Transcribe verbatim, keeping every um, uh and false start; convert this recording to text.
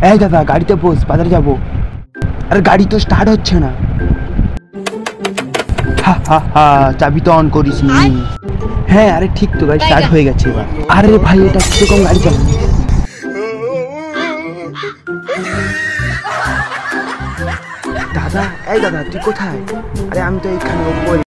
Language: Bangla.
এই দাদা গাড়িতে বস, বাজারে যাবো। আরে গাড়ি তো স্টার্ট হচ্ছে না। হা হা হা, চাবি তো অন করিস নি। হ্যাঁ আরে ঠিক তো, গাড়ি স্টার্ট হয়ে গেছে এবার। আরে ভাই এটা কিরকম গাড়ি চালানো? দাদা এই দাদা তুই কোথায়? আরে আমি তো এইখানে।